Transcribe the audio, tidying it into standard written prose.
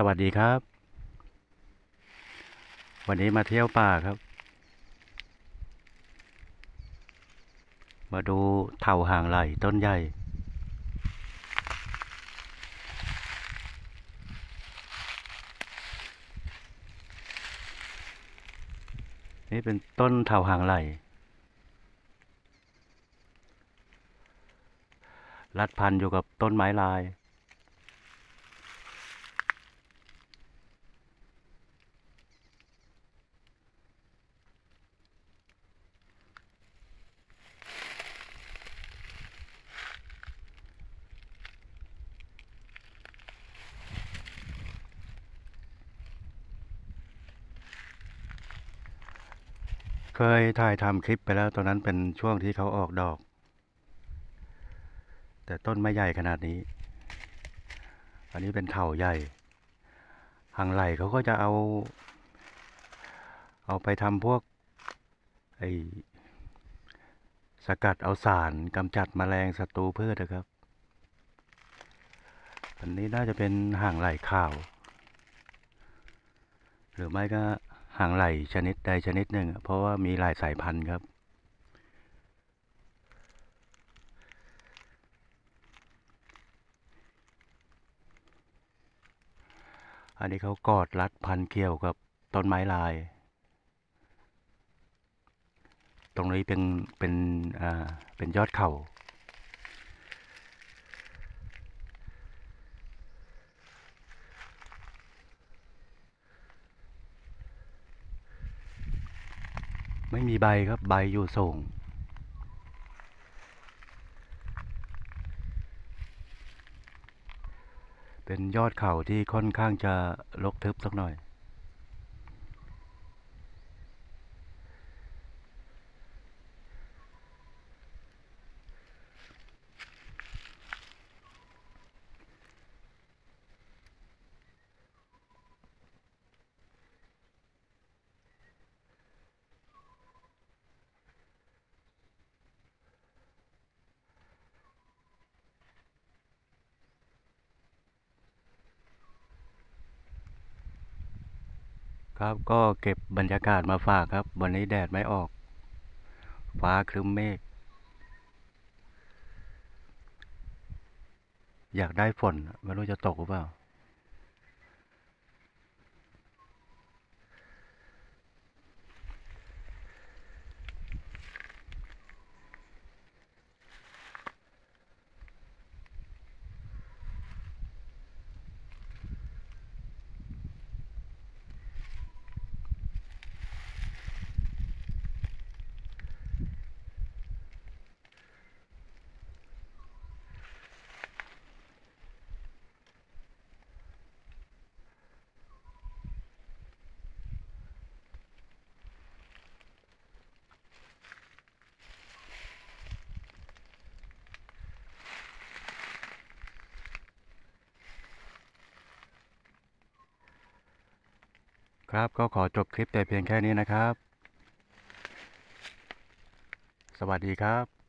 วัสดีครับวันนี้มาเที่ยวป่าครับมาดูเต่าห่างไหล่ต้นใหญ่นี่เป็นต้นเต่าห่างไหล่รัดพันอยู่กับต้นไม้ลายเคยถ่ายทำคลิปไปแล้วตอนนั้นเป็นช่วงที่เขาออกดอกแต่ต้นไม่ใหญ่ขนาดนี้อันนี้เป็นเต่าใหญ่ห่างไหล่เขาก็จะเอาไปทำพวกไอสกัดเอาสารกำจัดแมลงศัตรูพืชนะครับอันนี้น่าจะเป็นห่างไหล่ข้าวหรือไม่ก็ห่างไหล่ชนิดใดชนิดหนึ่งเพราะว่ามีหลายสายพันธุ์ครับอันนี้เขากอดรัดพันเกี่ยวกับต้นไม้ลายตรงนี้เป็นเป็นยอดเขาไม่มีใบครับใบอยู่สูงเป็นยอดเขาที่ค่อนข้างจะรกทึบสักหน่อยครับก็เก็บบรรยากาศมาฝากครับวันนี้แดดไม่ออกฟ้าครึ้มเมฆอยากได้ฝนไม่รู้จะตกหรือเปล่าครับก็ขอจบคลิปแต่เพียงแค่นี้นะครับสวัสดีครับ